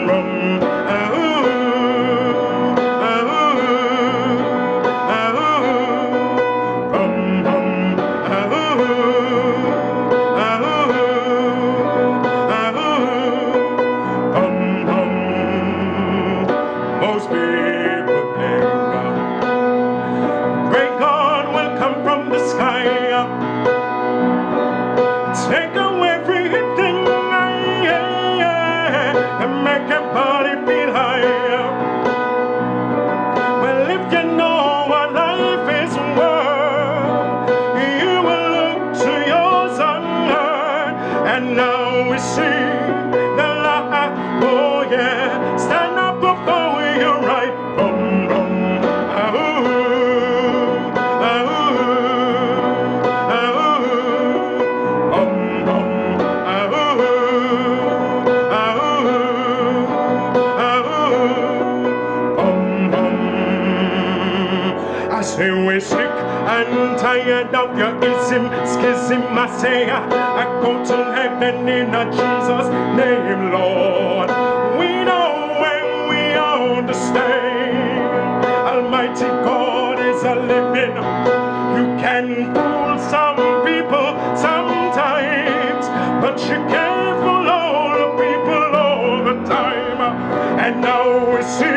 Most people think great God will come from the sky, take away everything, and make your body feel higher. Well, if you know what life is worth, you will look to your son, and now we see the light. Oh yeah, stand up before you're right. I say we're sick and tired of your ism, schism, I say I go to heaven in a Jesus' name, Lord. We know and we understand Almighty God is a living. You can fool some people sometimes, but you can't fool all the people all the time. And now we see